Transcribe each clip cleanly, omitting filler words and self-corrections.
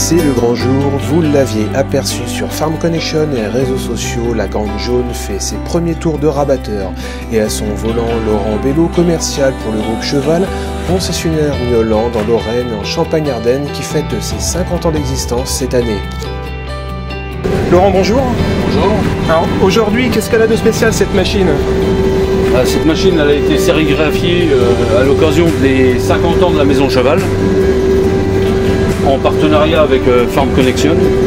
C'est le grand jour, vous l'aviez aperçu sur Farm Connection et réseaux sociaux, la Grande Jaune fait ses premiers tours de rabatteur. Et à son volant, Laurent Bello, commercial pour le groupe Cheval, concessionnaire Miolan dans Lorraine en Champagne-Ardenne qui fête ses 50 ans d'existence cette année. Laurent, bonjour. Bonjour. Alors aujourd'hui, qu'est-ce qu'elle a de spécial cette machine? Cette machine elle a été sérigraphiée à l'occasion des 50 ans de la Maison Cheval, en partenariat avec Farm Connection.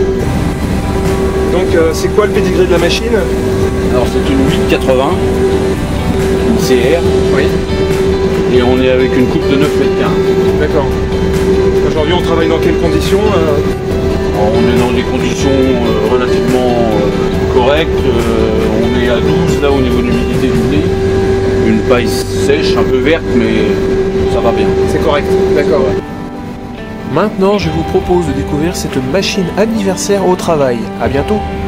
Donc c'est quoi le pédigré de la machine? Alors c'est une 880, une CR, Oui. et on est avec une coupe de 9,15 m. D'accord. Aujourd'hui on travaille dans quelles conditions? Alors, on est dans des conditions relativement correctes. On est à 12 là au niveau de l'humidité du blé. Une paille sèche, un peu verte, mais ça va bien. C'est correct, d'accord. Maintenant je vous propose de découvrir cette machine anniversaire au travail. À bientôt.